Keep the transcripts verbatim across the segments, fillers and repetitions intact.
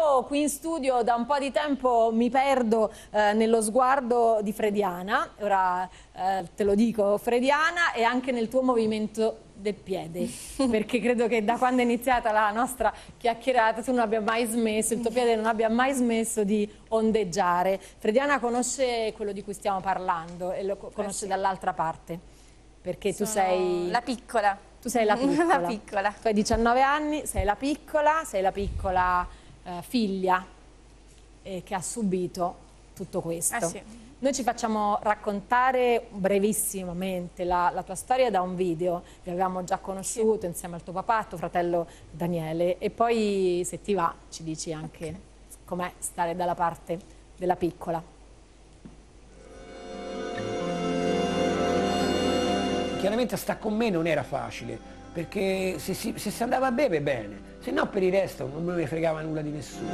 Qui in studio da un po' di tempo mi perdo eh, nello sguardo di Frediana, ora eh, te lo dico Frediana, e anche nel tuo movimento del piede, perché credo che da quando è iniziata la nostra chiacchierata tu non abbia mai smesso, il tuo piede non abbia mai smesso di ondeggiare. Frediana conosce quello di cui stiamo parlando e lo conosce eh sì. dall'altra parte, perché Sono tu sei... la piccola. Tu sei la piccola. la piccola. Tu hai diciannove anni, sei la piccola, sei la piccola eh, figlia eh, che ha subito tutto questo. Eh sì. Noi ci facciamo raccontare brevissimamente la, la tua storia da un video, vi avevamo già conosciuto sì. insieme al tuo papà, al tuo fratello Daniele, e poi se ti va ci dici anche okay. com'è stare dalla parte della piccola. Chiaramente sta con me non era facile, perché se si, se si andava a bere bene, se no per il resto non me ne fregava nulla di nessuno.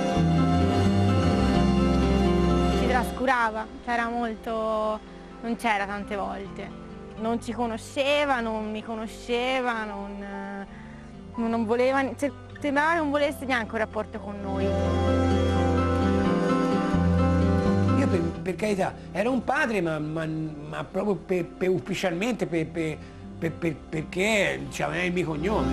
Ci trascurava, c'era molto, non c'era tante volte, non ci conosceva, non mi conosceva, non, non voleva, sembrava che non volesse neanche un rapporto con noi. Io per, per carità era un padre, ma, ma, ma proprio per, per ufficialmente per, per, per, per, perché diciamo, era il mio cognome.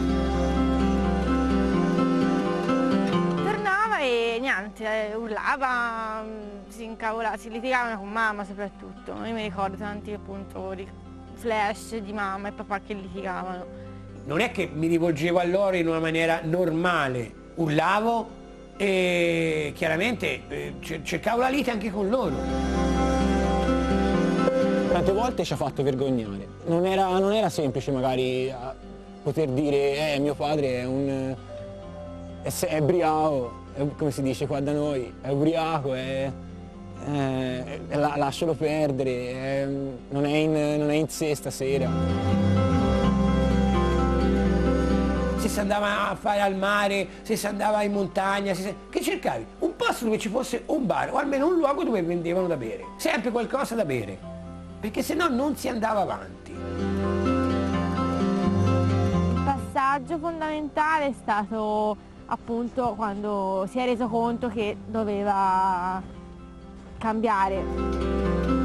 Tornava e niente, urlava, si incavolava, si litigavano con mamma soprattutto. Io mi ricordo tanti appunto flash di mamma e papà che litigavano. Non è che mi rivolgevo a loro in una maniera normale, urlavo e chiaramente eh, cercavo la lite anche con loro. Tante volte ci ha fatto vergognare, non era, non era semplice magari a poter dire eh, mio padre è un è, è ubriaco, è, come si dice qua da noi, è ubriaco, è, è, la, lascialo perdere, è, non, è in, non è in sé stasera. Se si andava a fare al mare, se si andava in montagna, se... che cercavi? Un posto dove ci fosse un bar o almeno un luogo dove vendevano da bere, sempre qualcosa da bere, perché se no non si andava avanti. Il passaggio fondamentale è stato appunto quando si è reso conto che doveva cambiare.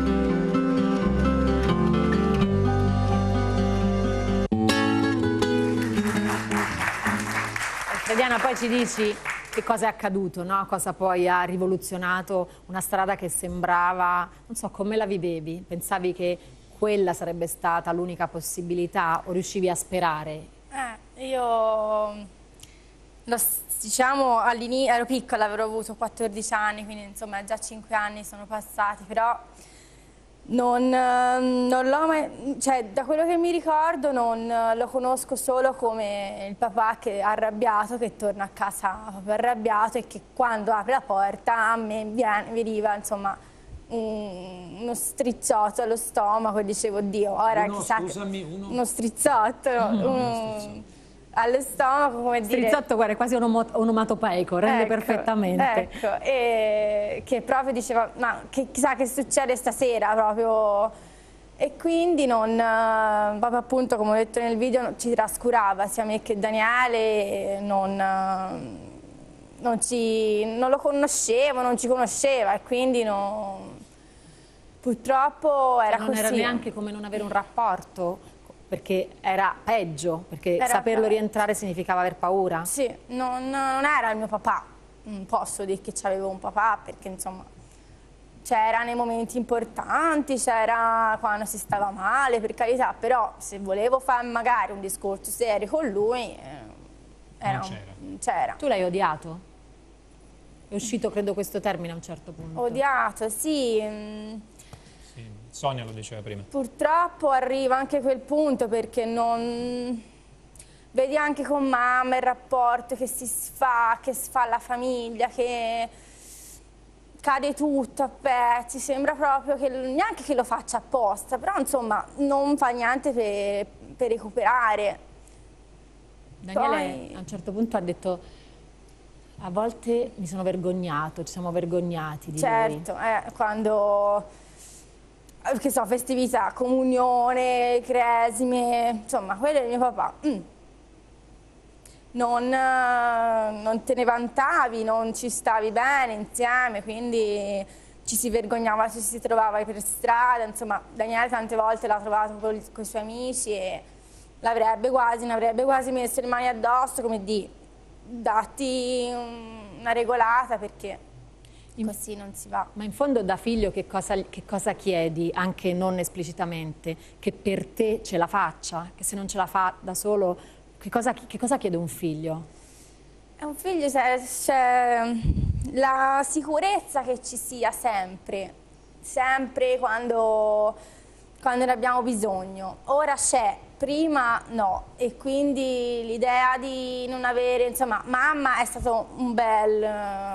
Frediana, poi ci dici che cosa è accaduto, no? Cosa poi ha rivoluzionato una strada che sembrava, non so, come la vivevi? Pensavi che quella sarebbe stata l'unica possibilità o riuscivi a sperare? Eh, io, lo, diciamo, all'inizio ero piccola, avrò avuto quattordici anni, quindi insomma già cinque anni sono passati, però non, non l'ho mai, cioè da quello che mi ricordo non lo conosco solo come il papà che è arrabbiato, che torna a casa proprio arrabbiato e che quando apre la porta a me viene, veniva insomma un, uno strizzotto allo stomaco e dicevo oddio, ora uno, chissà scusami, uno... uno strizzotto, no, no, un, uno strizzotto. allo stomaco, come dire... Strizzotto, guarda, è quasi onomatopeico, rende ecco, perfettamente. Ecco, e che proprio diceva, ma che, chissà che succede stasera, proprio... E quindi non, proprio appunto, come ho detto nel video, ci trascurava, sia me che Daniele, non, non, ci, non lo conoscevo, non ci conosceva e quindi non, purtroppo era non così. Non era neanche come non avere un rapporto, perché era peggio, perché era saperlo peggio. rientrare significava aver paura. Sì, non, non era il mio papà, non posso dire che avevo un papà, perché insomma c'era nei momenti importanti, c'era quando si stava male, per carità, però se volevo fare magari un discorso serio con lui, eh, non c'era. Tu l'hai odiato? È uscito, credo, questo termine a un certo punto. Odiato, sì. Sonia lo diceva prima. Purtroppo arriva anche quel punto perché non... Vedi anche con mamma il rapporto che si sfà, che sfà la famiglia, che cade tutto a pezzi, sembra proprio che neanche che lo faccia apposta, però insomma non fa niente per, per recuperare. Daniele Poi... a un certo punto ha detto a volte mi sono vergognato, ci siamo vergognati di certo, lui. Eh, quando... che so, festività, comunione, cresime, insomma, quello è il mio papà. Mm. non, non te ne vantavi, non ci stavi bene insieme, quindi ci si vergognava, ci si trovava per strada, insomma Daniele tante volte l'ha trovato con, con i suoi amici e l'avrebbe quasi, ne avrebbe quasi messo le mani addosso, come di datti una regolata perché così non si va. Ma in fondo da figlio che cosa, che cosa chiedi, anche non esplicitamente, che per te ce la faccia, che se non ce la fa da solo, che cosa, che cosa chiede un figlio? È un figlio, c'è, c'è la sicurezza che ci sia sempre, sempre quando, quando ne abbiamo bisogno. Ora c'è, prima no, e quindi l'idea di non avere, insomma, mamma è stato un bel...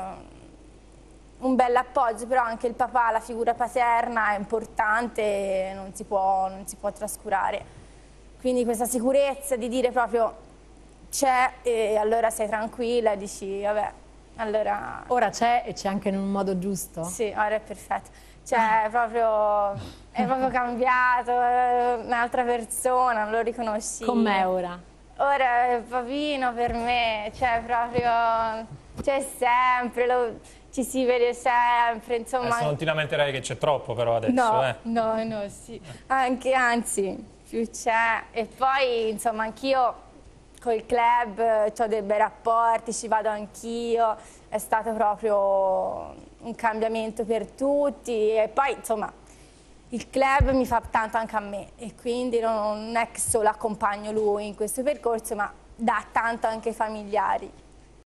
un bel appoggio, però anche il papà, la figura paterna è importante e non si può, non si può trascurare. Quindi questa sicurezza di dire proprio c'è e allora sei tranquilla e dici vabbè, allora... Ora c'è e c'è anche in un modo giusto? Sì, ora è perfetto. Cioè, è proprio, è proprio cambiato, è un'altra persona, non lo riconosci. Com'è ora? Ora è papino per me, cioè proprio c'è sempre, lo, ci si vede sempre, insomma. Adesso non ti lamenterai che c'è troppo però adesso, no, eh? No, no, sì. Anche, anzi, più c'è. E poi, insomma, anch'io col club ho dei bei rapporti, ci vado anch'io, è stato proprio un cambiamento per tutti e poi, insomma, il club mi fa tanto anche a me e quindi non è che solo accompagno lui in questo percorso, ma dà tanto anche ai familiari.